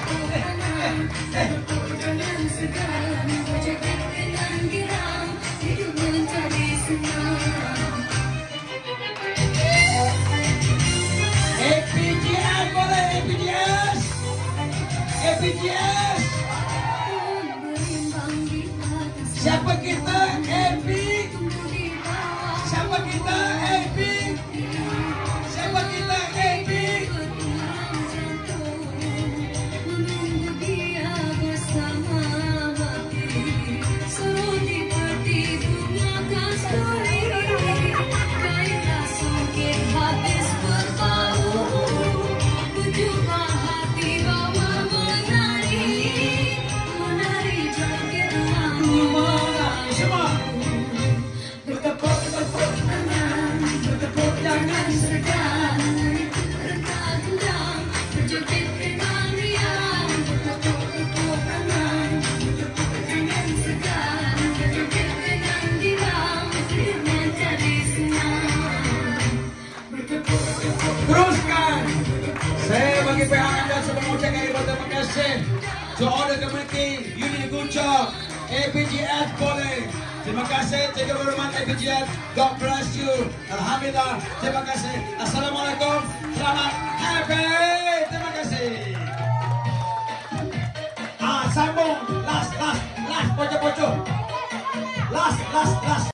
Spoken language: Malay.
Jangan segan, berjaga dengan girang, hidup menjadi senang. APGS boleh, APGS. APGS. Siapa kita? AP. Siapa kita? AP. Siapa kita? AP. Teruskan. Saya bagi pihak anda semua mengucapkan terima kasih. To all the community, you did a good job. APGS boleh. Terima kasih. Thank you very much APGS. God bless you. Alhamdulillah. Terima kasih. Assalamualaikum. Selamat happy. Terima kasih. Sambung. Last. Pocok. Last.